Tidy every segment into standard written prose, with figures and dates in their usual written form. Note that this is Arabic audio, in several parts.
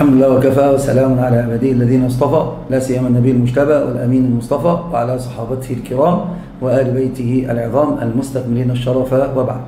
الحمد لله وكفى وسلام على عباده الذين اصطفى، لا سيما النبي المجتبى والأمين المصطفى وعلى صحابته الكرام وآل بيته العظام المستكملين الشرف، وبعد.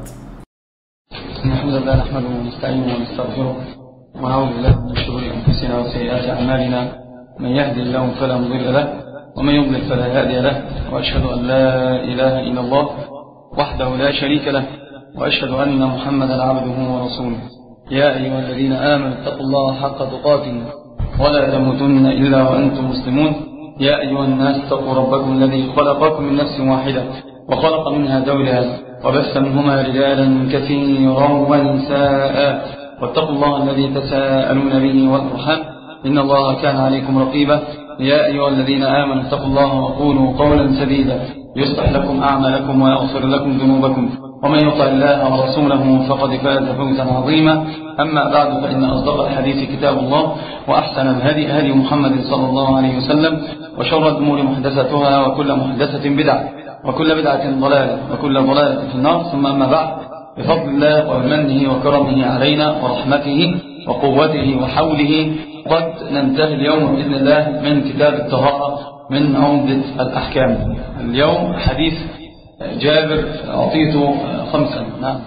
الحمد لله نحمده ونستعينه ونستغفره ونعوذ بالله من شرور أنفسنا وسيئات أعمالنا، من يهدي الله فلا مضل له ومن يضلل فلا هادي له، وأشهد أن لا إله إلا الله وحده لا شريك له، وأشهد أن محمدا عبده ورسوله. يا أيها الذين آمنوا اتقوا الله حق تقاته ولا تموتن إلا وأنتم مسلمون. يا أيها الناس اتقوا ربكم الذي خلقكم من نفس واحدة وخلق منها زوجها وبث منهما رجالا كثيرا ونساء، واتقوا الله الذي تساءلون به والأرحام إن الله كان عليكم رقيبا. يا أيها الذين آمنوا اتقوا الله وقولوا قولا سديدا يصلح لكم أعمالكم ويغفر لكم ذنوبكم، ومن يطع الله ورسوله فقد فاز فوزا عظيما. أما بعد، فإن أصدق الحديث كتاب الله، وأحسن الهدي هدي محمد صلى الله عليه وسلم، وشر الأمور محدثاتها، وكل محدثة بدعة، وكل بدعة ضلالة، وكل ضلالة في النار. ثم أما بعد، بفضل الله ومنه وكرمه علينا ورحمته وقوته وحوله قد ننتهي اليوم بإذن الله من كتاب الطهارة من عمدة الأحكام. اليوم حديث جابر أعطيته 5. نعم.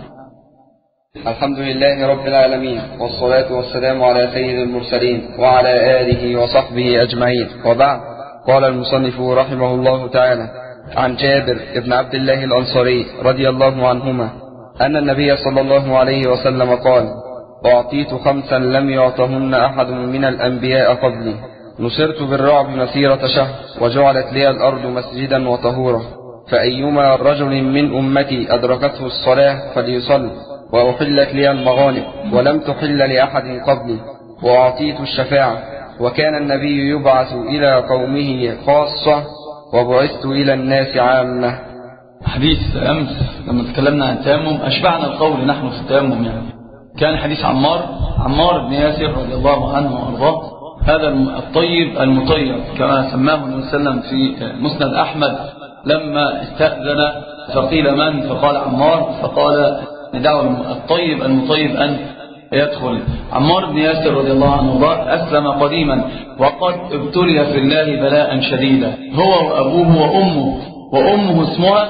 الحمد لله رب العالمين، والصلاة والسلام على سيد المرسلين وعلى آله وصحبه أجمعين، وبعد. قال المصنف رحمه الله تعالى: عن جابر بن عبد الله الأنصاري رضي الله عنهما أن النبي صلى الله عليه وسلم قال: أعطيت 5 لم يعطهن أحد من الأنبياء قبلي، نصرت بالرعب مسيرة شهر، وجعلت لي الأرض مسجدا وطهورا، فأيما رجل من أمتي أدركته الصلاة فليصل، وأحلت لي المغانم ولم تحل لأحد قبلي، وأعطيت الشفاعة، وكان النبي يبعث إلى قومه خاصة، وبعثت إلى الناس عامة. حديث أمس لما تكلمنا عن التيمم أشبعنا القول نحن في التيمم، كان حديث عمار بن ياسر رضي الله عنه وأرضاه، هذا الطيب المطيب كما سماه النبي صلى الله عليه وسلم في مسند أحمد، لما استأذن فقيل من؟ فقال عمار، فقال ندعو الطيب المطيب أن يدخل. عمار بن ياسر رضي الله عنه وارضاه أسلم قديما، وقد ابتلي في الله بلاء شديدا، هو وأبوه وأمه اسمها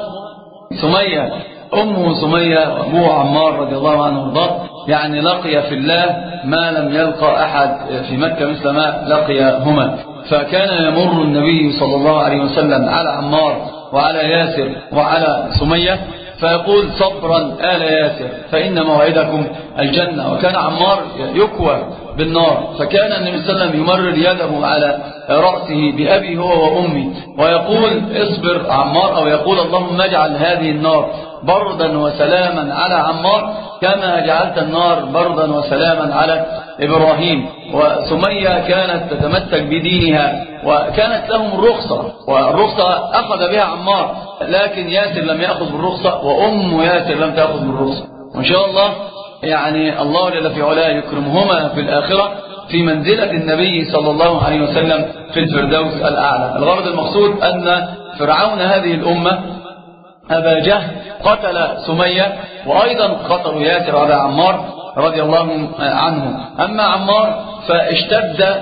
سمية، أمه سمية وأبوه عمار رضي الله عنه وارضاه، يعني لقي في الله ما لم يلقى أحد في مكة مثل ما لقيهما. فكان يمر النبي صلى الله عليه وسلم على عمار وعلى ياسر وعلى سمية فيقول: صبرا آل ياسر فإن موعدكم الجنة. وكان عمار يكوى بالنار، فكان النبي صلى الله عليه وسلم يمرر يده على رأسه بأبي هو وأمي ويقول: اصبر عمار، أو يقول: اللهم اجعل هذه النار بردا وسلاما على عمار كما جعلت النار بردا وسلاما على إبراهيم. وسمية كانت تتمسك بدينها، وكانت لهم الرخصة، والرخصة أخذ بها عمار، لكن ياسر لم يأخذ بالرخصة، وأم ياسر لم تأخذ بالرخصة. وإن شاء الله يعني الله جل في علاه يكرمهما في الآخرة في منزلة النبي صلى الله عليه وسلم في الفردوس الأعلى. الغرض المقصود أن فرعون هذه الأمة أبا جهل قتل سمية، وأيضا قتلوا ياسر على عمار رضي الله عنه. أما عمار فاشتد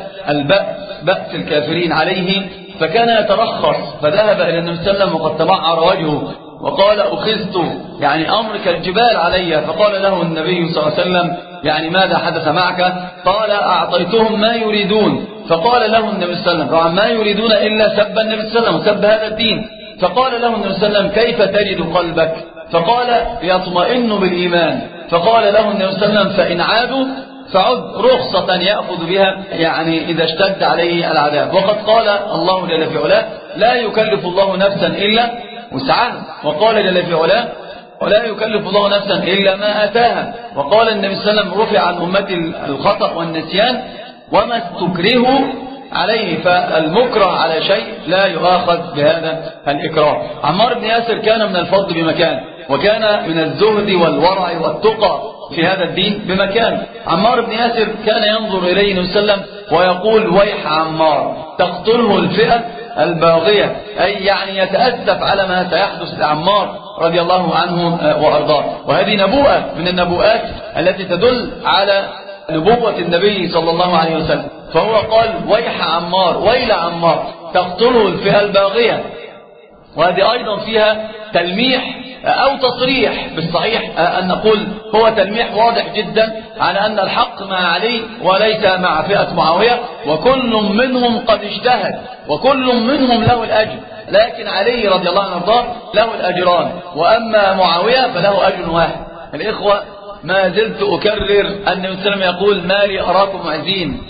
بأس الكافرين عليه، فكان يترخص، فذهب إلى النبي صلى الله عليه وسلم وقد تمعر وجهه وقال: أخذت، يعني أمر كالجبال علي. فقال له النبي صلى الله عليه وسلم: يعني ماذا حدث معك؟ قال: أعطيتهم ما يريدون. فقال له النبي صلى الله عليه وسلم: طبعا ما يريدون إلا سب النبي صلى الله عليه وسلم وسب هذا الدين. فقال له النبي صلى الله عليه وسلم: كيف تجد قلبك؟ فقال: يطمئن بالإيمان. فقال له النبي صلى الله عليه وسلم: فإن عادوا فعد، رخصة يأخذ بها يعني إذا اشتد عليه العذاب. وقد قال الله جل في علاه: لا يكلف الله نفسا إلا وسعها. وقال جل في علاه: ولا يكلف الله نفسا إلا ما آتاها. وقال النبي صلى الله عليه وسلم: رفع عن أمتي الخطأ والنسيان وما استكرهوا عليه. فالمكره على شيء لا يؤاخذ بهذا الإكراه. عمار بن ياسر كان من الفضل بمكان، وكان من الزهد والورع والتقى في هذا الدين بمكان. عمار بن ياسر كان ينظر إليه النبي صلى الله عليه وسلم ويقول: ويح عمار، تقتله الفئة الباغية، أي يعني يتأسف على ما سيحدث لعمار رضي الله عنه وأرضاه. وهذه نبوءة من النبوءات التي تدل على نبوة النبي صلى الله عليه وسلم، فهو قال ويح عمار، ويل عمار تقتله الفئة الباغية. وهذه أيضا فيها تلميح أو تصريح بالصحيح أن نقول هو تلميح واضح جدا على أن الحق مع علي وليس مع فئة معاوية، وكل منهم قد اجتهد وكل منهم له الأجر، لكن علي رضي الله عنه وارضاه له الأجران، وأما معاوية فله أجر واحد. الإخوة ما زلت أكرر أن النبي صلى الله عليه وسلم يقول ما لي أراكم عزين،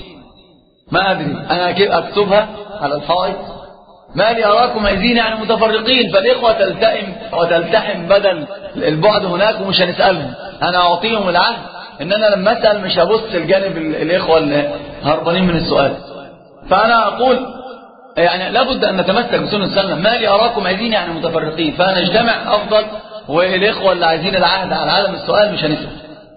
ما أدري أنا أكتبها على الحائط، ما لي أراكم عزين يعني متفرقين، فالإخوة تلتئم وتلتحم بدل البعد هناك ومش هنسألهم. أنا أعطيهم العهد إن أنا لما أسأل مش هبص الجانب الإخوة اللي هربانين من السؤال. فأنا أقول يعني لابد أن نتمسك بسنة السلام، ما لي أراكم عزين يعني متفرقين، فنجتمع أفضل، والإخوة اللي عايزين العهد على عدم السؤال مش هنسأل.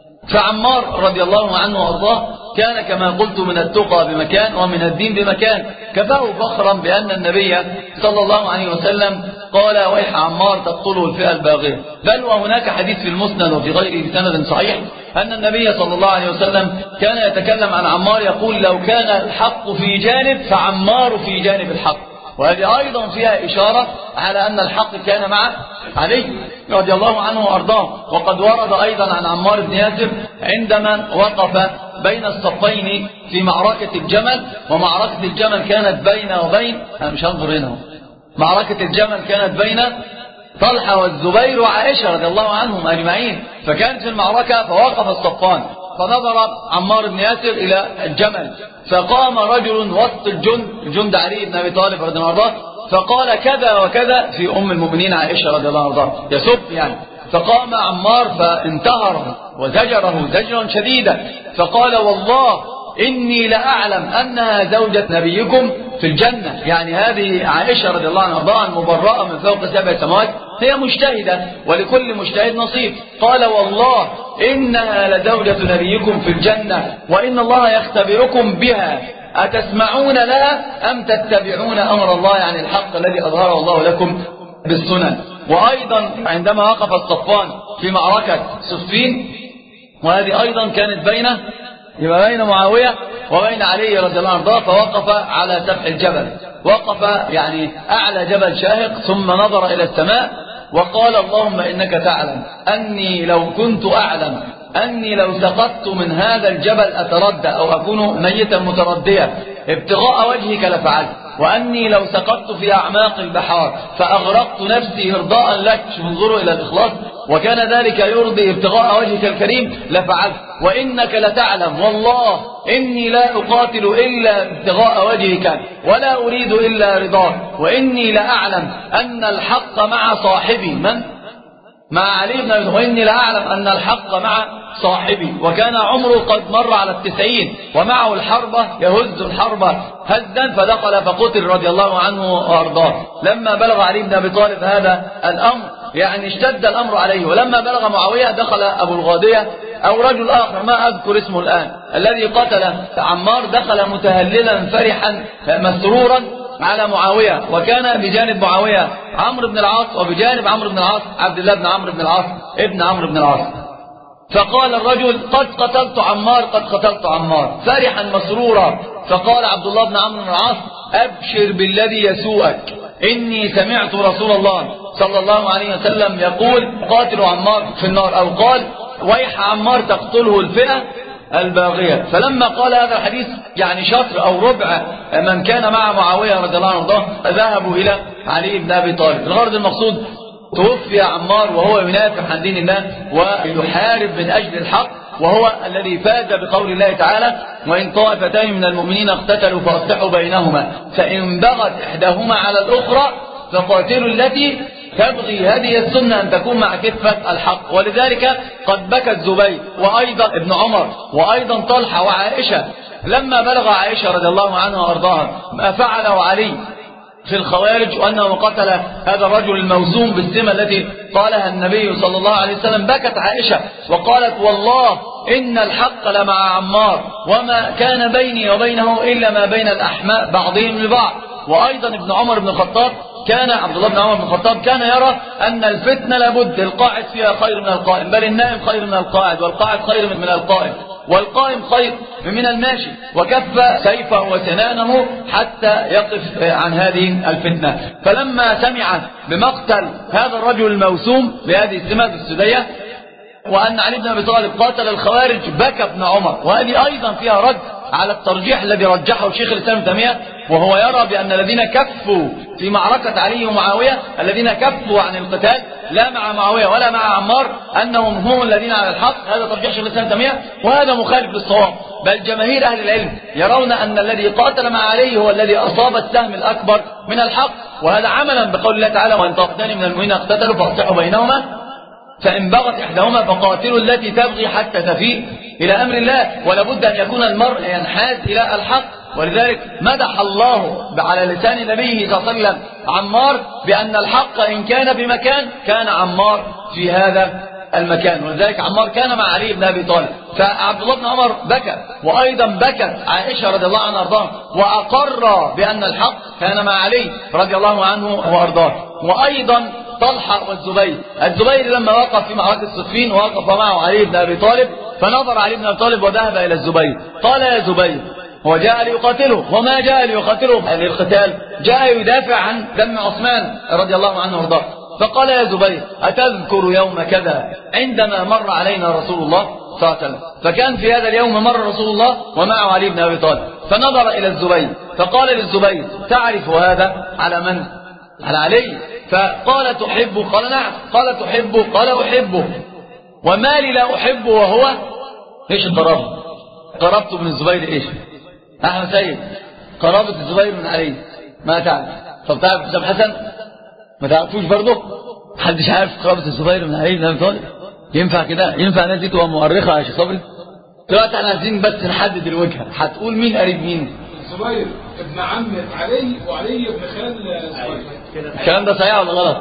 فعمار رضي الله عنه وأرضاه كان كما قلت من التقى بمكان ومن الدين بمكان، كفاه فخرا بأن النبي صلى الله عليه وسلم قال ويح عمار تقتله الفئة الباغية. بل وهناك حديث في المسند وفي غيره بسند صحيح أن النبي صلى الله عليه وسلم كان يتكلم عن عمار يقول لو كان الحق في جانب فعمار في جانب الحق. وهذه أيضا فيها إشارة على أن الحق كان مع علي رضي الله عنه وأرضاه. وقد ورد أيضا عن عمار بن ياسر عندما وقف بين الصفين في معركة الجمل، ومعركة الجمل كانت بين وبين، أنا مش هنظر هنا، معركة الجمل كانت بين طلحة والزبير وعائشة رضي الله عنهم أجمعين، فكانت في المعركة فوقف الصفان، فنظر عمار بن ياسر إلى الجمل، فقام رجل وسط الجند علي بن أبي طالب رضي الله عنه فقال كذا وكذا في أم المؤمنين عائشة رضي الله عنها، يسب يعني. فقام عمار فانتهره وزجره زجرا شديدا، فقال والله إني لأعلم أنها زوجة نبيكم في الجنة، يعني هذه عائشة رضي الله عنها مبرأة من فوق 7 سماوات، هي مجتهدة ولكل مجتهد نصيب. قال والله إنها لزوجة نبيكم في الجنة وإن الله يختبركم بها، أتسمعون لها أم تتبعون أمر الله، يعني الحق الذي أظهره الله لكم بالسنن. وأيضا عندما وقف الصفان في معركة صفين، وهذه أيضا كانت بين معاوية وبين علي رضي الله عنه، فوقف على سفح الجبل، وقف يعني أعلى جبل شاهق، ثم نظر إلى السماء وقال اللهم إنك تعلم أني لو كنت أعلم أني لو سقطت من هذا الجبل أتردى أو أكون ميتا مترديا ابتغاء وجهك لفعلت، وأني لو سقطت في أعماق البحار فأغرقت نفسي إرضاء لك، انظروا إلى الإخلاص، وكان ذلك يرضي ابتغاء وجهك الكريم لفعلت، وإنك لتعلم والله إني لا أقاتل إلا ابتغاء وجهك ولا أريد إلا رضاك، وإني لأعلم أن الحق مع صاحبي مع علي بن أبي طالب، وإني لأعلم أن الحق مع صاحبي، وكان عمره قد مر على 90 ومعه الحربة يهز الحربة هزا، فدخل فقتل رضي الله عنه وأرضاه. لما بلغ علي بن أبي طالب هذا الأمر يعني اشتد الأمر عليه، ولما بلغ معاوية دخل أبو الغادية أو رجل آخر ما أذكر اسمه الآن الذي قتل عمار، دخل متهللا فرحا مسرورا على معاوية، وكان بجانب معاوية عمرو بن العاص، وبجانب عمرو بن العاص عبد الله بن عمرو بن العاص ابن عمرو بن العاص. فقال الرجل قد قتلت عمار، قد قتلت عمار، فرحا مسرورا. فقال عبد الله بن عمرو بن العاص أبشر بالذي يسوءك، إني سمعت رسول الله صلى الله عليه وسلم يقول قاتل عمار في النار، أو قال ويح عمار تقتله الفئة الباغية. فلما قال هذا الحديث يعني شطر أو ربع من كان مع معاوية رضي الله عنه ذهبوا إلى علي بن أبي طالب. الغرض المقصود توفي عمار وهو ينافح عن دين الله ويحارب من أجل الحق، وهو الذي فاز بقول الله تعالى وإن طائفتان من المؤمنين اقتتلوا فأصلحوا بينهما فإن بغت إحداهما على الأخرى فقاتلوا التي تبغي، هذه السنة أن تكون مع كفة الحق. ولذلك قد بكى الزبير وأيضا ابن عمر وأيضا طلحة وعائشة لما بلغ عائشة رضي الله عنها وأرضاها ما فعله علي في الخوارج، وأنه قتل هذا الرجل الموسوم بالسمة التي قالها النبي صلى الله عليه وسلم. بكت عائشة وقالت والله إن الحق لمع عمار وما كان بيني وبينه إلا ما بين الأحماء بعضهم لبعض. وأيضا ابن عمر بن الخطاب كان عبد الله بن عمر بن الخطاب كان يرى أن الفتنة لابد القاعد فيها خير من القائم، بل النائم خير من القاعد والقاعد خير من القائم. والقائم خير من الماشي، وكف سيفه وسنانه حتى يقف عن هذه الفتنة. فلما سمع بمقتل هذا الرجل الموسوم بهذه السمة السدية وأن علي بن أبي طالب قاتل الخوارج بكى ابن عمر، وهذه أيضا فيها رد على الترجيح الذي رجحه شيخ الإسلام ابن تيمية، وهو يرى بأن الذين كفوا في معركة علي ومعاوية، الذين كفوا عن القتال لا مع معاوية ولا مع عمار، أنهم هم الذين على الحق. هذا ترجيح شيخ الإسلام ابن تيمية، وهذا مخالف للصواب. بل جماهير أهل العلم يرون أن الذي قاتل مع علي هو الذي أصاب السهم الأكبر من الحق، وهذا عملا بقول الله تعالى: وإن طائفتان من المؤمنين اقتتلوا فاصلحوا بينهما فإن بغت إحداهما فقاتلوا التي تبغي حتى تفيء إلى أمر الله. ولابد أن يكون المرء ينحاز إلى الحق. ولذلك مدح الله على لسان نبيه صلى الله عليه وسلم عمار بأن الحق إن كان بمكان كان عمار في هذا المكان. ولذلك عمار كان مع علي بن أبي طالب. فعبد الله بن عمر بكى، وأيضا بكت عائشة رضي الله عنها وأرضاها، وأقر بأن الحق كان مع علي رضي الله عنه وأرضاه. وأيضا طلحة والزبير. الزبير لما وقف في معركة صفين وقف معه علي بن أبي طالب، فنظر علي بن أبي طالب وذهب إلى الزبير قال: يا زبير، هو جاء ليقاتله وما جاء ليقاتله للقتال، جاء يدافع عن دم عثمان رضي الله عنه وارضاه. فقال: يا زبير، أتذكر يوم كذا عندما مر علينا رسول الله صلى الله عليه وسلم؟ فكان في هذا اليوم مر رسول الله ومعه علي بن أبي طالب، فنظر إلى الزبير فقال للزبير: تعرف هذا على من؟ على علي. فقال: تحبه؟ قال: نعم. قال: تحبه؟ قال: أحبه. وما لي لا أحبه وهو إيش القرابة؟ قرابته من الزبير إيش؟ أحمد سيد، قرابة الزبير من علي ما تعرف. طب تعرف حسام حسن؟ ما تعرفوش برضه؟ محدش عارف قرابة الزبير من علي بن أبي طالب؟ ينفع كده؟ ينفع الناس دي تبقى مؤرخة يا شيخ صبري؟ دلوقتي احنا عايزين بس نحدد الوجهة، هتقول مين قريب مين؟ الزبير ابن عم علي، وعلي ابن خال الزبير. الكلام ده صحيح ولا غلط؟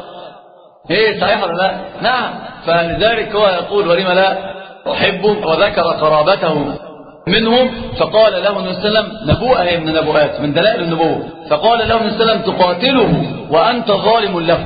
ايه، صحيح ولا لا؟ نعم. فلذلك هو يقول: ولم لا أحبه، وذكر قرابته منهم. فقال له النبي صلى الله عليه وسلم: نبوءة من النبوءات من دلائل النبوة، فقال له النبي صلى الله عليه وسلم: تقاتله وأنت ظالم له.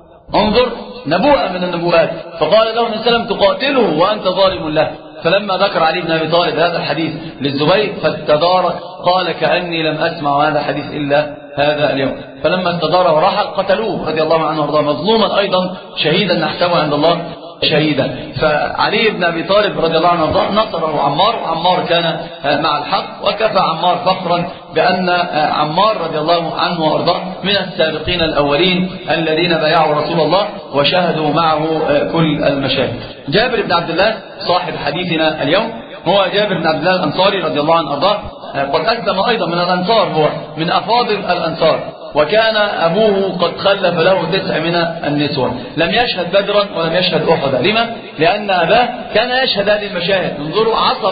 انظر، نبوءة من النبوءات. فقال له النبي صلى الله عليه وسلم: تقاتله وأنت ظالم له. فلما ذكر علي بن أبي طالب هذا الحديث للزبير فاستدار، قال: كأني لم أسمع هذا الحديث إلا هذا اليوم. فلما استدار ورحل قتلوه رضي الله عنه وارضاه، مظلوما أيضا شهيدا نحسبه عند الله شهيدا. فعلي بن أبي طالب رضي الله عنه وارضاه نصره عمار، وعمار كان مع الحق، وكفى عمار فخرا بأن عمار رضي الله عنه وارضاه من السابقين الأولين الذين بايعوا رسول الله وشاهدوا معه كل المشاهد. جابر بن عبد الله صاحب حديثنا اليوم هو جابر بن عبد الله الأنصاري رضي الله عنه وارضاه، قد أسلم أيضا من الأنصار، هو من أفاضل الأنصار، وكان أبوه قد خلف له 9 من النسوة. لم يشهد بدرا ولم يشهد أحدا. لما؟ لأن أباه كان يشهد هذه المشاهد. انظروا، عصب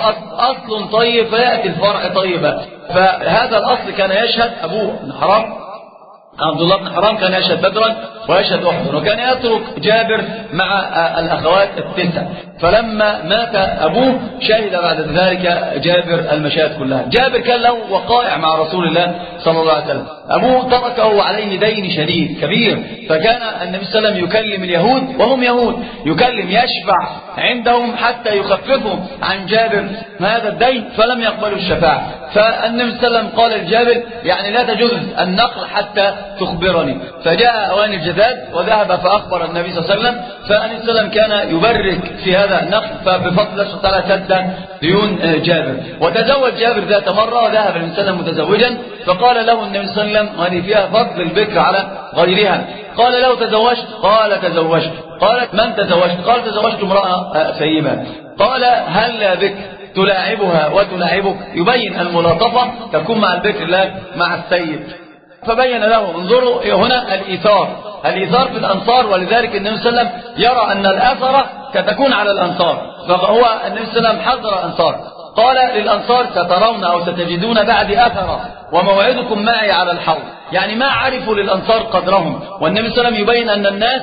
وأصل طيب فيأتي الفرع طيبا. فهذا الأصل كان يشهد أبوه بن حرام، عبد الله بن حرام، كان يشهد بدرا ويشهد أحدا، وكان يترك جابر مع الأخوات 9. فلما مات أبوه شهد بعد ذلك جابر المشاهد كلها. جابر كان له وقائع مع رسول الله صلى الله عليه وسلم. أبوه تركه عليه دين شديد كبير، فكان النبي صلى الله عليه وسلم يكلم اليهود وهم يهود، يكلم يشفع عندهم حتى يخففوا عن جابر هذا الدين، فلم يقبلوا الشفاعة. فالنبي صلى الله عليه وسلم قال لجابر: يعني لا تجوز النقل حتى تخبرني. فجاء أوان الجداد وذهب فأخبر النبي صلى الله عليه وسلم، فالنبي صلى الله عليه وسلم كان يبرك في هذا النقل، فبفضل الله سبحانه وتعالى سد ديون جابر. وتزوج جابر ذات مرة، وذهب النبي صلى الله عليه وسلم متزوجا، فقال له النبي صلى الله عليه وسلم، وهذه فيها فضل البكر على غيرها، قال له: تزوجت؟ قال: تزوجت. قالت: من تزوجت؟ قال: تزوجت امرأة ثيبة. قال: هل بك تلاعبها وتلاعبك؟ يبين الملاطفة تكون مع البكر لا مع الثيب. فبين له. انظروا هنا الإيثار في الأنصار. ولذلك النبي صلى الله عليه وسلم يرى أن الأثرة ستكون على الأنصار، فهو النبي صلى الله عليه وسلم حذر الأنصار، قال للأنصار: سترون أو ستجدون بعد أثرة وموعدكم معي على الحوض. يعني ما عرفوا للأنصار قدرهم، والنبي صلى الله عليه وسلم يبين أن الناس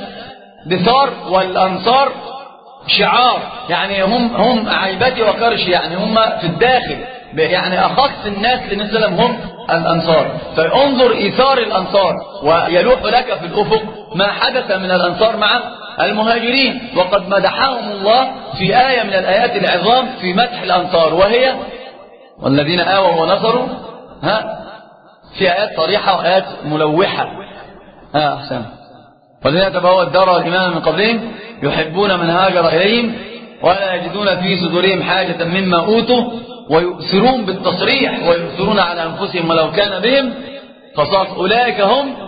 بثار والأنصار شعار، يعني هم عيبتي وكرشي، يعني هم في الداخل، يعني أخص الناس للنبي صلى الله عليه وسلم هم الأنصار. فانظر إيثار الأنصار، ويلوح لك في الأفق ما حدث من الأنصار مع المهاجرين، وقد مدحهم الله في آية من الآيات العظام في مدح الأنصار، وهي والذين آووا ونصروا. في آيات صريحة وآيات ملوحة. أحسن. والذين تبوأوا الدار والإيمان من قبلهم يحبون من هاجر إليهم ولا يجدون في صدورهم حاجة مما أوتوا ويؤثرون بالتصريح ويؤثرون على أنفسهم ولو كان بهم خصاصة أولئك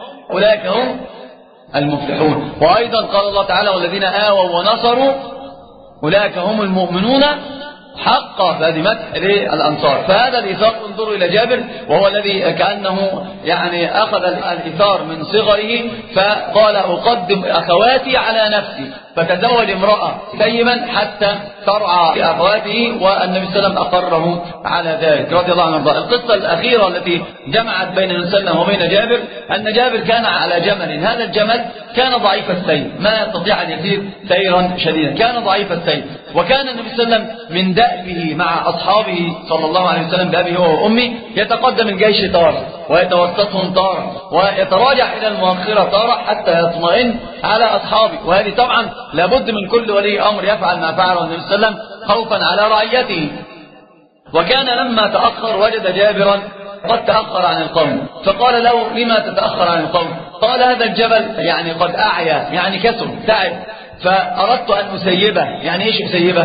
هم المفلحون. وأيضا قال الله تعالى والذين آووا ونصروا أولئك هم المؤمنون حقا، فهذه مدح للأنصار. فهذا الإيثار انظروا إلى جابر، وهو الذي كأنه يعني أخذ الإيثار من صغره، فقال أقدم أخواتي على نفسي، فتزوج امرأة ثيبا حتى ترعى أخواته، والنبي صلى الله عليه وسلم أقره على ذلك رضي الله عنه وارضاه. القصة الأخيرة التي جمعت بين النبي صلى الله عليه وسلم وبين جابر أن جابر كان على جمل، هذا الجمل كان ضعيف السير، ما يستطيع أن يسير سيرا شديدا، كان ضعيف السير. وكان النبي صلى الله عليه وسلم من دأبه مع أصحابه صلى الله عليه وسلم بأبيه هو وأمه يتقدم الجيش تارة ويتوسطهم تارة ويتراجع إلى المؤخرة تارة حتى يطمئن على أصحابه. وهذه طبعا لابد من كل ولي أمر يفعل ما فعله النبي صلى الله عليه وسلم خوفا على رعيته. وكان لما تأخر وجد جابرا قد تأخر عن القوم، فقال له لما تتأخر عن القوم؟ قال هذا الجبل يعني قد أعيا، يعني كسر تعب، فأردت أن أسيبه. يعني إيش أسيبه؟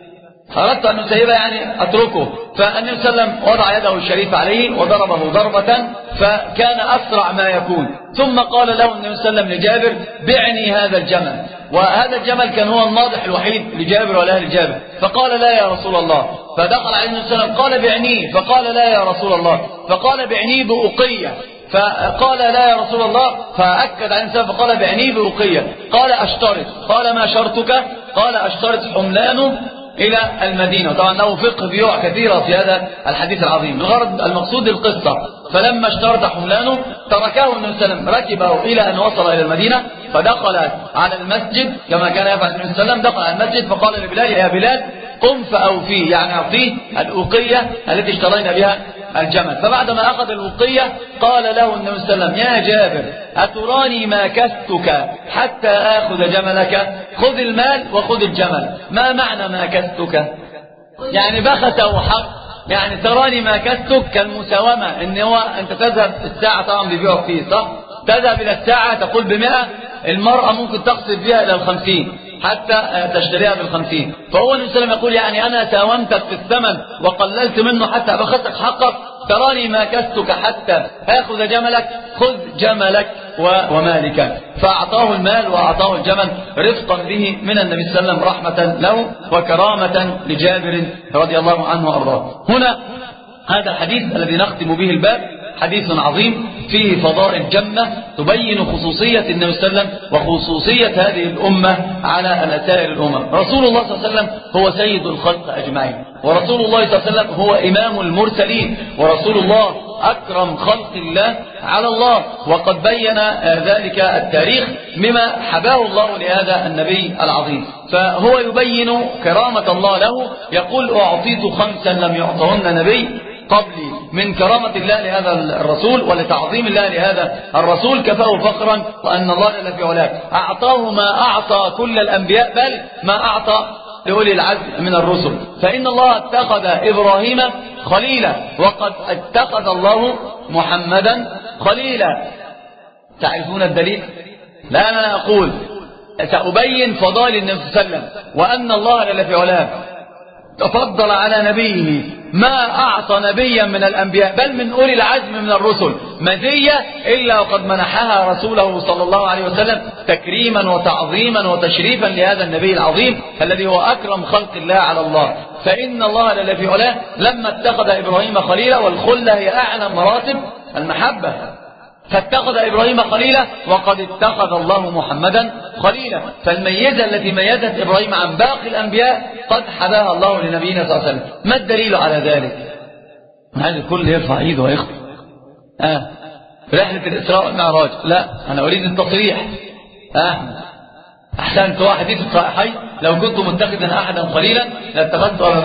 أردت أن أسيبه يعني أتركه. فالنبي صلى الله عليه وسلم وضع يده الشريف عليه وضربه ضربة فكان أسرع ما يكون، ثم قال له النبي صلى الله عليه وسلم لجابر بعني هذا الجمل. وهذا الجمل كان هو الناضح الوحيد لجابر ولأهل جابر، فقال لا يا رسول الله. فدخل عليه النبي صلى الله عليه وسلم قال بعنيه، فقال لا يا رسول الله، فقال بعنيه بأقية، فقال لا يا رسول الله، فأكد عليه النبي فقال بعنيه بأقية. قال أشترط، قال ما شرطك؟ قال أشترط حملانه إلى المدينة. طبعا له فقه بيوع كثيرة في هذا الحديث العظيم. الغرض المقصود القصة، فلما اشترط حملانه تركه النبي صلى الله عليه وسلم، ركبه إلى أن وصل إلى المدينة، فدخل على المسجد كما كان يفعل النبي صلى الله عليه وسلم. دخل على المسجد فقال لبلال يا بلال قم فأوفيه، يعني أعطيه الأوقية التي اشترينا بها الجمل. فبعدما أخذ الوقية قال له النبي صلى الله عليه وسلم يا جابر أتراني ما كستك حتى آخذ جملك؟ خذ المال وخذ الجمل. ما معنى ما كستك؟ يعني بخس وحق، يعني تراني ما كستك كالمساومة، إن هو أنت تذهب الساعة، طبعا بيبيعوا فيه صح، تذهب إلى الساعة تقول ب100، المرأة ممكن تقصد بها إلى 50 حتى تشتريها ب50. فهو النبي صلى الله عليه وسلم يقول يعني أنا ساومتك في الثمن وقللت منه حتى بخسك حقك، تراني ما كستك حتى آخذ جملك، خذ جملك ومالك. فأعطاه المال وأعطاه الجمل رفقا به من النبي صلى الله عليه وسلم، رحمة له وكرامة لجابر رضي الله عنه وأرضاه. هنا هذا الحديث الذي نختم به الباب حديث عظيم فيه فضائل جمة تبين خصوصية النبي صلى الله عليه وسلم وخصوصية هذه الأمة على سائر الأمم. رسول الله صلى الله عليه وسلم هو سيد الخلق أجمعين، ورسول الله صلى الله عليه وسلم هو إمام المرسلين، ورسول الله أكرم خلق الله على الله. وقد بين ذلك التاريخ مما حباه الله لهذا النبي العظيم. فهو يبين كرامة الله له، يقول أعطيت 5 لم يعطهن نبي قبلي من كرامة الله لهذا الرسول ولتعظيم الله لهذا الرسول. كفاه فخرا وأن الله جل في علاه أعطاه ما أعطى كل الأنبياء، بل ما أعطى لأولي العزم من الرسل. فإن الله اتخذ إبراهيم خليلا، وقد اتخذ الله محمدا خليلا. تعرفون الدليل؟ لا أنا أقول سأبين فضائل النبي صلى الله عليه وسلم، وأن الله جل في علاه تفضل على نبيه ما أعطى نبيا من الأنبياء بل من أولي العزم من الرسل مزية إلا وقد منحها رسوله صلى الله عليه وسلم تكريما وتعظيما وتشريفا لهذا النبي العظيم الذي هو أكرم خلق الله على الله. فإن الله جل في علاه لما اتخذ إبراهيم خليلا، والخلة هي أعلى مراتب المحبة، فاتخذ إبراهيم خليلا وقد اتخذ الله محمدا خليلا. فالميزة التي ميزت إبراهيم عن باقي الأنبياء قد حباها الله لنبينا صلى الله عليه وسلم. ما الدليل على ذلك؟ هذا الكل يرفع ايده ويخطئ. رحلة الإسراء والمعراج، لا أنا أريد التصريح. أحسنت. واحد في الصحيحين لو كنت متخذا أحدا خليلا لاتخذت أبا بكر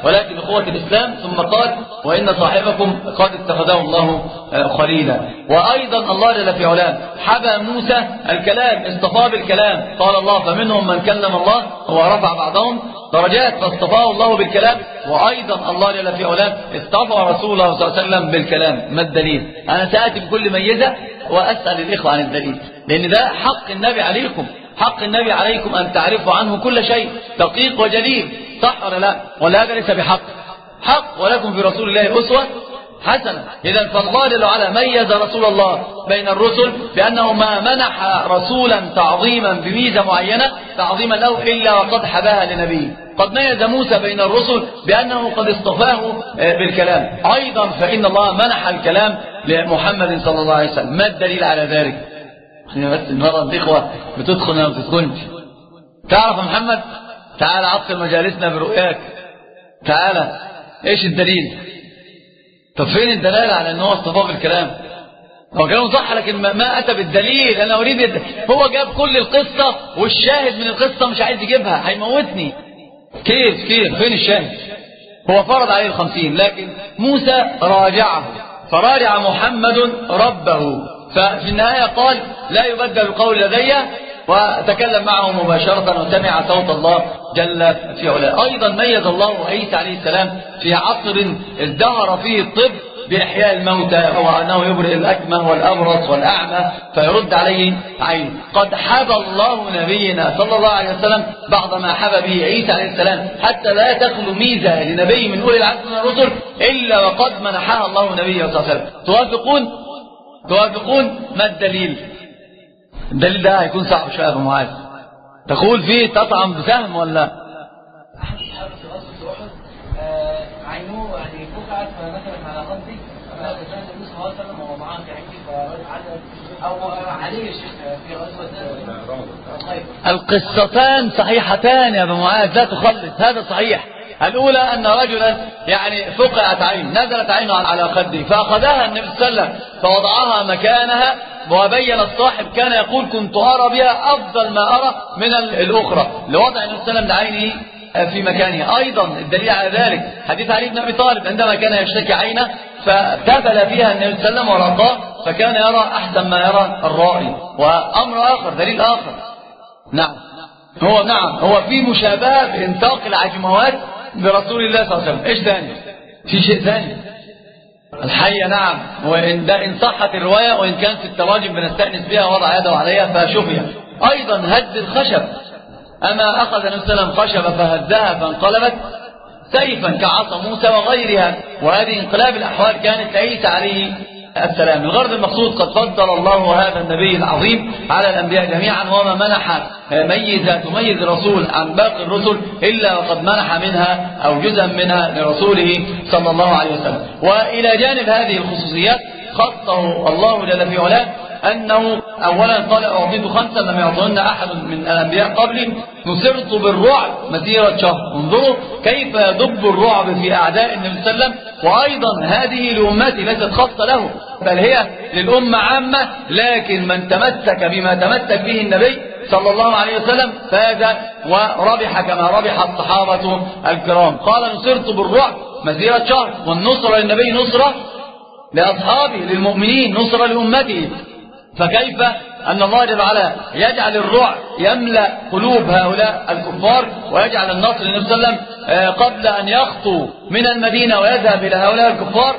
ولكن أخوة الإسلام. ثم قال وإن صاحبكم قد اتخذه الله خليلا. وأيضا الله جل في علاه حبى موسى الكلام، اصطفاه بالكلام. قال الله فمنهم من كلم الله ورفع بعضهم درجات، فاصطفاه الله بالكلام. وأيضا الله جل في علاه اصطفى رسوله صلى الله عليه وسلم بالكلام. ما الدليل؟ أنا سأتي بكل ميزة وأسأل الإخوة عن الدليل، لأن ده حق النبي عليكم. حق النبي عليكم أن تعرفوا عنه كل شيء دقيق وجليل، صح ولا لا؟ ولا هذا ليس بحق؟ حق. ولكم في رسول الله أسوة حسنة. إذا فالله جل وعلا ميز رسول الله بين الرسل بأنه ما منح رسولا تعظيما بميزة معينة تعظيما له إلا وقد حباها لنبيه. قد ميز موسى بين الرسل بأنه قد اصطفاه بالكلام. أيضا فإن الله منح الكلام لمحمد صلى الله عليه وسلم. ما الدليل على ذلك؟ بس المرة الإخوة بتدخل ما بتدخلش. تعرف يا محمد؟ تعال عطل مجالسنا برؤياك. تعال. ايش الدليل؟ طب فين الدلالة على أنه اصطفاه بالكلام؟ هو كلامه صح لكن ما أتى بالدليل. أنا أريد هو جاب كل القصة والشاهد من القصة مش عايز يجيبها، هيموتني. كيف فين الشاهد؟ هو فرض عليه 50 لكن موسى راجعه، فراجع محمد ربه، ففي النهاية قال لا يبدل القول لدي، وتكلم معه مباشرة وسمع صوت الله جل في علاه. أيضا ميز الله عيسى عليه السلام في عصر ازدهر فيه الطب بإحياء الموتى، وأنه يبرئ الأكمه والأبرص والأعمى فيرد عليه عين. قد حبى الله نبينا صلى الله عليه وسلم بعض ما حبى به عيسى عليه السلام، حتى لا تخلو ميزة لنبي من أولي العزم من الرسل إلا وقد منحها الله نبيه صلى الله عليه وسلم. توافقون؟ ما الدليل؟ الدليل ده هيكون صعب شوية يا ابو معاذ. تقول فيه تطعم بسهم ولا؟ عينه يعني فقعت مثلا على قصدي فكان النبي صلى الله عليه وسلم وهو معاه في عينه او عليه الشيخ في غزوه القصتان صحيحتان يا ابو معاذ، لا تخلط. هذا صحيح. الأولى أن رجلا يعني فقعت عين، نزلت عينه على خده فأخذها النبي صلى الله عليه وسلم فوضعها مكانها، وبين الصاحب كان يقول كنت أرى بها أفضل ما أرى من الأخرى لوضع النبي صلى الله عليه وسلم لعينه في مكانها. أيضا الدليل على ذلك حديث علي بن أبي طالب عندما كان يشتكي عينه فتبل فيها النبي صلى الله عليه وسلم ورقاه فكان يرى أحسن ما يرى الرائي. وأمر آخر، دليل آخر، هو في مشابهة بإنطاق العجموات برسول الله صلى الله عليه وسلم. ايش ثاني؟ في شيء ثاني؟ الحية. نعم. وإن ده إن صحت الرواية، وإن كانت في التراجم بنستأنس بها وضع يده عليها فشفية. أيضا هد الخشب، أما أخذ النبي صلى الله عليه وسلم خشبة فهزها فانقلبت سيفا كعصا موسى وغيرها. وهذه انقلاب الأحوال كانت لعيسى عليه السلام. الغرض المقصود قد فضل الله هذا النبي العظيم على الأنبياء جميعا، وما منح ميزة تميز رسول عن باقي الرسل إلا وقد منح منها أو جزءا منها لرسوله صلى الله عليه وسلم. وإلى جانب هذه الخصوصيات خصه الله جل في علاه أنه أولا قال أعطيت 5 لم يعطهن أحد من الأنبياء قبلي، نصرت بالرعب مسيرة شهر. انظروا كيف يدب الرعب في أعداء النبي صلى الله عليه وسلم. وأيضا هذه لأمتي ليست خاصة له بل هي للأمة عامة، لكن من تمسك بما تمسك به النبي صلى الله عليه وسلم فاز وربح كما ربح الصحابة الكرام. قال نصرت بالرعب مسيرة شهر، والنصرة للنبي نصرة لأصحابه للمؤمنين، نصرة لأمته. فكيف أن الله جل وعلا يجعل الرعب يملأ قلوب هؤلاء الكفار، ويجعل النصر للنبي صلى الله عليه وسلم قبل أن يخطو من المدينة ويذهب إلى هؤلاء الكفار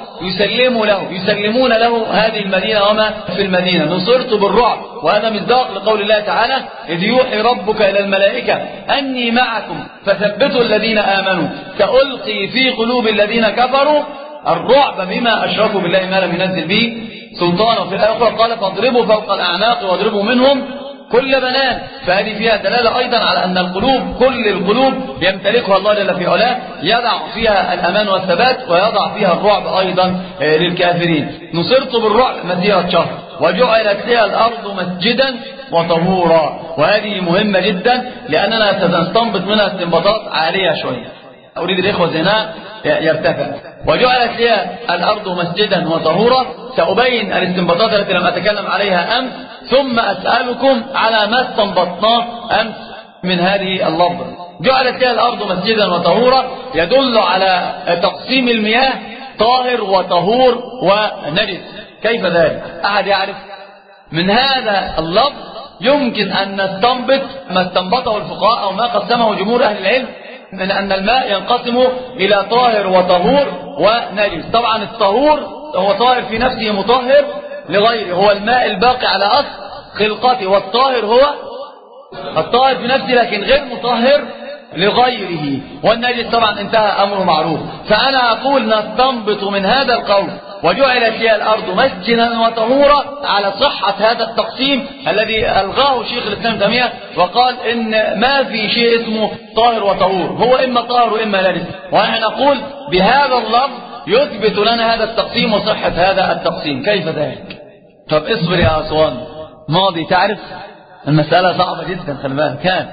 يسلمون له هذه المدينة وما في المدينة. نصرت بالرعب، وهذا مصداق لقول الله تعالى إذ يوحي ربك إلى الملائكة أني معكم فثبتوا الذين آمنوا سألقي في قلوب الذين كفروا الرعب بما أشركوا بالله ما لم ينزل به سلطان. وفي الآية الأخرى قال فاضربوا فوق الأعناق واضربوا منهم كل بنان. فهذه فيها دلالة أيضا على أن القلوب كل القلوب يمتلكها الله جل في علاه، يضع فيها الأمان والثبات ويضع فيها الرعب أيضا للكافرين. نصرت بالرعب مسيرة شهر، وجعلت لها الأرض مسجدا وطهورا. وهذه مهمة جدا لأننا سنستنبط منها استنباطات عالية شوية، أريد الإخوة ذهنها يرتفع. وجعلت لها الأرض مسجدا وطهورا. سأبين الاستنباطات التي لم أتكلم عليها أمس، ثم أسألكم على ما استنبطناه أمس من هذه اللفظة. جعلت لها الأرض مسجدا وطهورا يدل على تقسيم المياه طاهر وطهور ونجس. كيف ذلك؟ أحد يعرف؟ من هذا اللفظ يمكن أن نستنبط ما استنبطه الفقهاء أو ما قسمه جمهور أهل العلم من أن الماء ينقسم إلى طاهر وطهور ونجس. طبعا الطهور هو طاهر في نفسه مطهر لغيره، هو الماء الباقي على أصل خلقته، والطاهر هو الطاهر في نفسه لكن غير مطهر لغيره، والنجس طبعا انتهى أمره معروف. فأنا أقول نستنبط من هذا القول وجعلت لها الأرض مسجدا وطهورا على صحة هذا التقسيم الذي ألغاه شيخ الإسلام تيمية وقال إن ما في شيء اسمه طاهر وطهور، هو إما طاهر وإما نجس. ونحن نقول بهذا اللفظ يثبت لنا هذا التقسيم وصحة هذا التقسيم. كيف ذلك؟ طب اصبر يا أسوان ماضي، تعرف المسألة صعبة جدا، خلي بالك.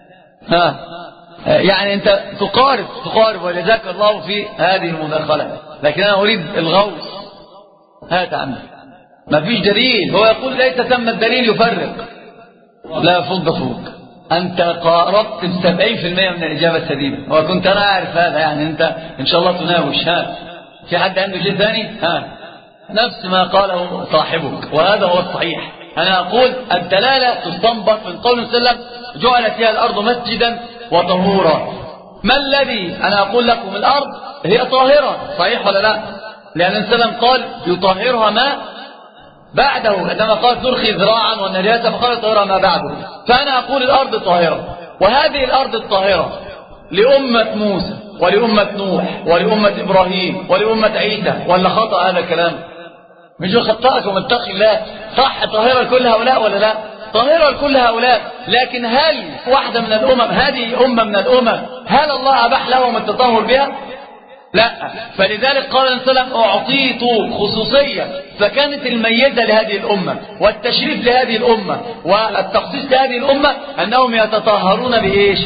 يعني أنت تقارب ولذلك الله في هذه المداخلة، لكن أنا أريد الغوص. هات عندك ما فيش دليل، هو يقول ليس ثم الدليل يفرق. لا فوق أنت قاربت ب70% من الإجابة السديدة، وكنت أنا أعرف هذا، يعني أنت إن شاء الله تناوش. في حد عنده شيء ثاني؟ نفس ما قاله صاحبك، وهذا هو الصحيح. أنا أقول الدلالة تستنبط من قول وسلم جعلت لها الأرض مسجدا وطهورا. ما الذي أنا أقول لكم الأرض هي طاهرة، صحيح ولا لا؟ لأن السلام قال يطهرها ما بعده، عندما قال ترخي ذراعا والنجاسة فقال طهرها ما بعده. فأنا أقول الأرض طاهرة، وهذه الأرض الطاهرة لأمة موسى ولأمة نوح ولأمة إبراهيم ولأمة عيسى، ولا خطأ هذا الكلام؟ مش خطأكم اتقي الله، صح طاهرة لكل هؤلاء ولا لا؟ طاهرة لكل هؤلاء، لكن هل واحدة من الأمم هذه أمة من الأمم هل الله أباح لهم التطهر بها؟ لا. فلذلك قال النبي صلى الله عليه وسلم أعطيت خصوصية، فكانت الميزة لهذه الأمة والتشريف لهذه الأمة والتخصيص لهذه الأمة أنهم يتطهرون بإيش؟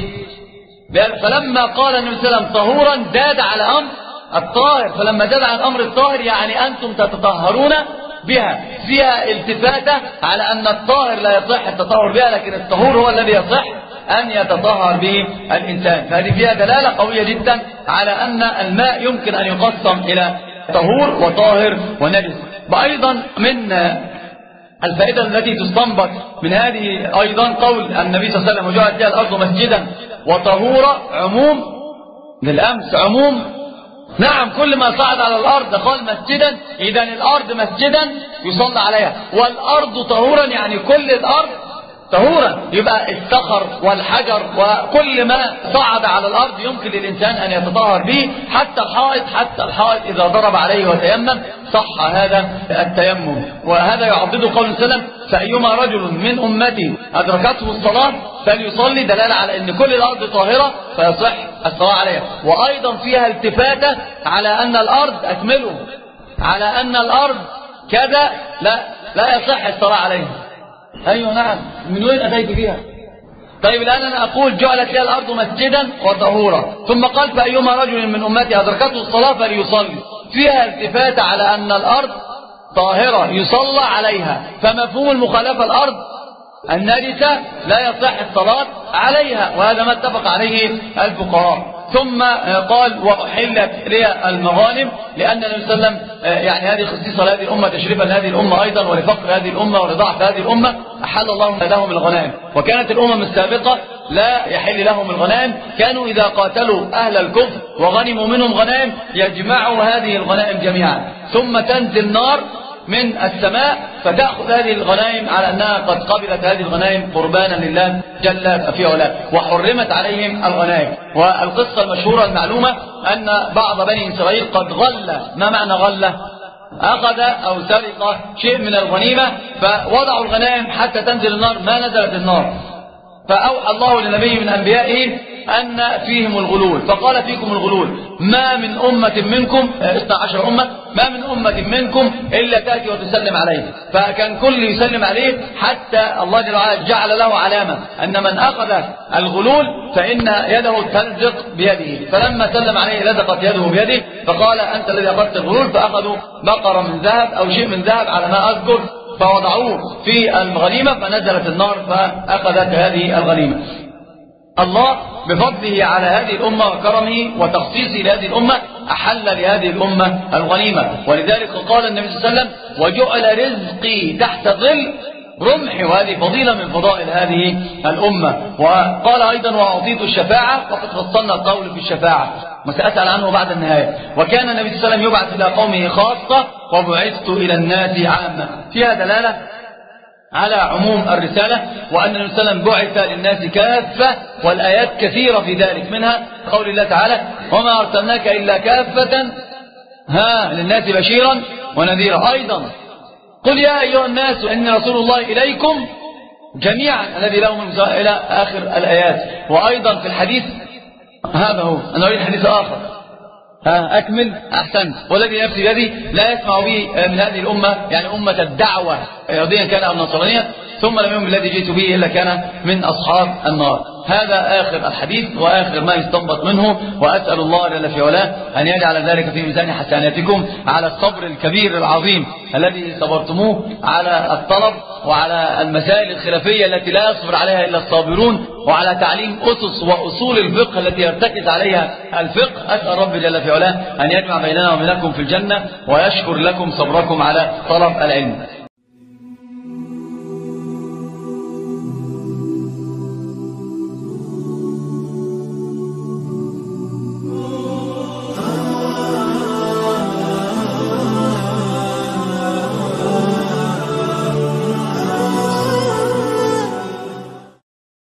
فلما قال النبي صلى الله عليه وسلم طهورا زاد على أمر الطاهر، فلما زاد على الأمر الطاهر يعني أنتم تتطهرون بها، فيها التفاتة على أن الطاهر لا يصح التطهر بها، لكن الطهور هو الذي يصح أن يتطهر به الإنسان. فهذه فيها دلالة قوية جدا على أن الماء يمكن أن يقسم إلى طهور وطاهر ونجس. وأيضا من الفائدة التي تستنبط من هذه أيضا قول النبي صلى الله عليه وسلم وجعلت لها الأرض مسجدا وطهورا، عموم للأمس، عموم. نعم كل ما صعد على الأرض قال مسجدا، إذن الأرض مسجدا يصلى عليها، والأرض طهورا يعني كل الأرض طهورا، يبقى الصخر والحجر وكل ما صعد على الأرض يمكن للإنسان أن يتطهر به، حتى الحائط إذا ضرب عليه وتيمم صح هذا التيمم. وهذا يعضد قول السلام فأيما رجل من أمتي أدركته الصلاة فليصلي، دلالة على أن كل الأرض طاهرة فيصح الصلاة عليها. وأيضا فيها التفاتة على أن الأرض أكمله، على أن الأرض كذا لا يصح الصلاة عليها. أيوة نعم، من وين أتيت بها؟ طيب الآن أنا أقول جعلت لها الأرض مسجدا وطهورا، ثم قال فأيما رجل من أمتي أدركته الصلاة فليصلي، فيها التفاتة على أن الأرض طاهرة يصلى عليها، فمفهوم المخالفة الأرض النجسة لا يصح الصلاة عليها، وهذا ما اتفق عليه الفقهاء. ثم قال وأحلت لي المغانم، لأن النبي صلى الله عليه وسلم يعني هذه خصيصة لهذه الأمة تشريفا لهذه الأمة أيضا ولفقر هذه الأمة ولضعف هذه الأمة، أحل الله لهم الغنائم. وكانت الأمم السابقة لا يحل لهم الغنائم، كانوا إذا قاتلوا أهل الكفر وغنموا منهم غنائم يجمعوا هذه الغنائم جميعا، ثم تنزل نار من السماء فتأخذ هذه الغنائم على أنها قد قبلت هذه الغنائم قربانا لله جل في علاه، وحرمت عليهم الغنائم. والقصة المشهورة المعلومة أن بعض بني إسرائيل قد غل، ما معنى غلة؟ أخذ أو سرق شيء من الغنيمة فوضعوا الغنائم حتى تنزل النار، ما نزلت النار، فأوحى الله لنبي من أنبيائه أن فيهم الغلول، فقال فيكم الغلول، ما من أمة منكم 12 أمة، ما من أمة منكم إلا تأتي وتسلم عليه، فكان كل يسلم عليه حتى الله جل وعلا جعل له علامة أن من أخذ الغلول فإن يده تلزق بيده، فلما سلم عليه لزقت يده بيده، فقال أنت الذي أخذت الغلول، فأخذوا بقرة من ذهب أو شيء من ذهب على ما أذكر فوضعوه في الغنيمة فنزلت النار فأخذت هذه الغنيمة. الله بفضله على هذه الأمة وكرمه وتخصيصه لهذه الأمة أحل لهذه الأمة الغنيمة. ولذلك قال النبي صلى الله عليه وسلم: وجعل رزقي تحت ظل رمحي. وهذه فضيلة من فضائل هذه الأمة. وقال أيضا: وأعطيت الشفاعة. وقد فصلنا القول في الشفاعة وسأسأل عنه بعد النهاية. وكان النبي صلى الله عليه وسلم يبعث إلى قومه خاصة وبعثت إلى الناس عامة. فيها دلالة على عموم الرسالة وأن النبي صلى الله عليه وسلم بعث للناس كافة، والآيات كثيرة في ذلك، منها قول الله تعالى: وما أرسلناك إلا كافة للناس بشيرا ونذيرا. أيضا: قل يا أيها الناس إني رسول الله إليكم جميعا الذي له من إلى آخر الآيات. وأيضا في الحديث هذا هو، أنا أريد حديث آخر أكمل أحسن. والذي نفسي بيدي لا يسمع به من هذه الأمة، يعني أمة الدعوة يهوديا كان أو نصرانيا، ثم لم يؤمن الذي جئت به إلا كان من أصحاب النار. هذا آخر الحديث وآخر ما يستنبط منه. وأسأل الله جل في علاه أن يجعل ذلك في ميزان حسناتكم على الصبر الكبير العظيم الذي صبرتموه على الطلب وعلى المسائل الخلافية التي لا يصبر عليها إلا الصابرون، وعلى تعليم أسس وأصول الفقه التي يرتكز عليها الفقه. أسأل رب جل في علاه أن يجمع بيننا وبينكم في الجنة ويشكر لكم صبركم على طلب العلم.